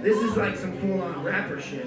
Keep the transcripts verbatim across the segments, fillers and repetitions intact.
This is like some full-on rapper shit.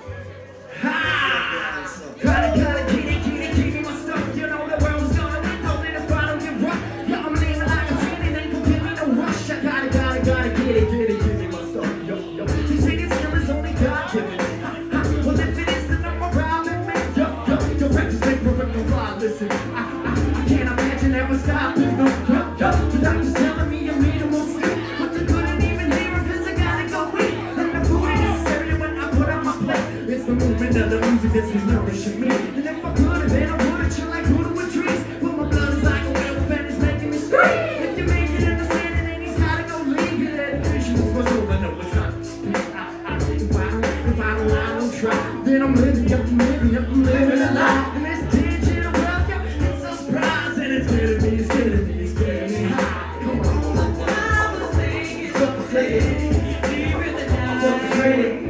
Ha! Gotta, gotta, keep it, keep it, keep it, my stuff. You know the world's gonna win, don't let it follow you rock. Yeah, I'm leaning like a feeling, ain't gonna give me no rush. I gotta, gotta, gotta, get it, get it, give me my stuff. Yo, yo, these niggas skill is only God given. Well, if it is, then I'm a problem, man. Yo, yo, your records make perfect no fly. Listen, I, I, I can't imagine ever stopping. No, yo, yo, the doctor's telling me I'm eating more sleep. But the good ain't even here because I gotta go eat. And the food is necessary when I put on my plate. It's the movement of the music that's nourishing me. And if I could have been, I would have chill like Buddha with trees. But my blood is like a whale and it's making me scream. If you make it understand it, then he's gotta go leave it. That vision is what's over, no, it's not. I, I, if I don't, if I don't, I don't try, then I'm living, up, I'm living, up, I'm living a lie. And this digital wealth, yeah, it's a surprise. And it's getting me, it's getting me, it's getting me high. Come on. I was thinking, suffocated, deeper than I suffocated.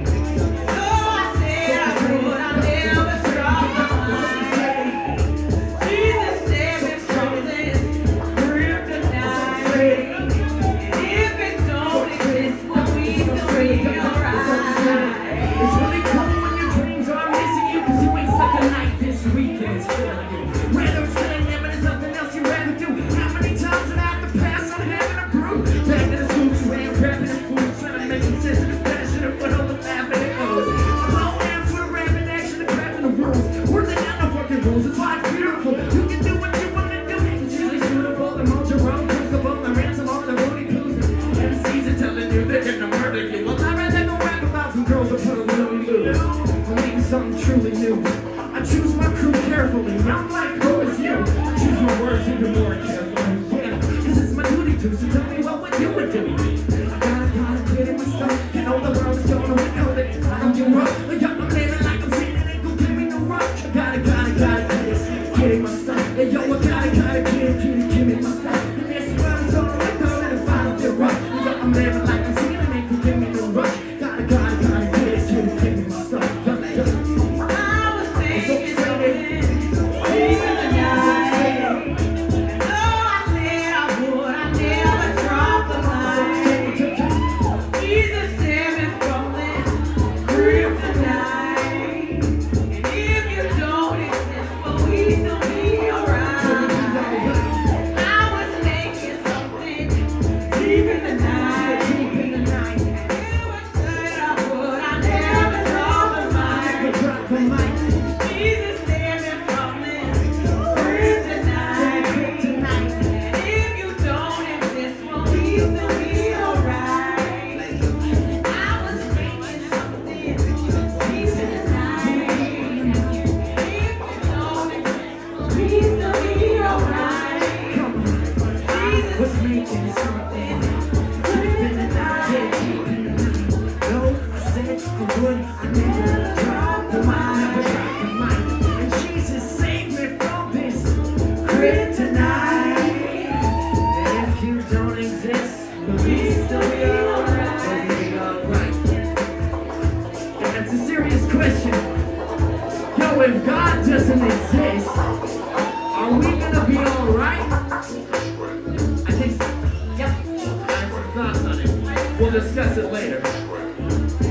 Something truly new. I choose my crew carefully. I'm like, who is you? I choose my words even more carefully. Yeah, cause it's my duty to. So tell me what would you would do? I gotta, gotta get in my stuff. You know the world's gonna win. Know that I don't give up. Yeah, I'm living like I'm saying it ain't gonna give me no rush. I gotta, gotta, gotta get it. Get in my stuff. Hey, yo, I gotta, gotta get it. Get it, give me my stuff. And this world's gonna win. Know that if I don't get rough. Yeah, I'm living like I'm saying it ain't gonna give me no rush. Gotta, gotta, gotta get it. Get it, give me my stuff. If God doesn't exist, are we gonna be alright? I think so. Yep. I have some thoughts on it. We'll discuss it later.